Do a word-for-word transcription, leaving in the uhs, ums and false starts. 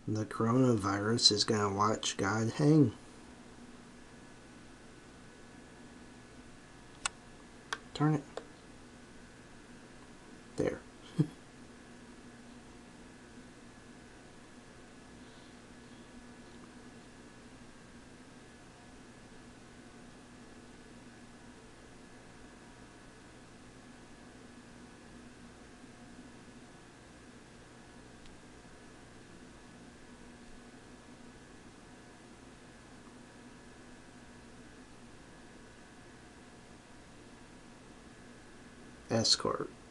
The coronavirus is going to watch God hang. Turn it. There. Escort.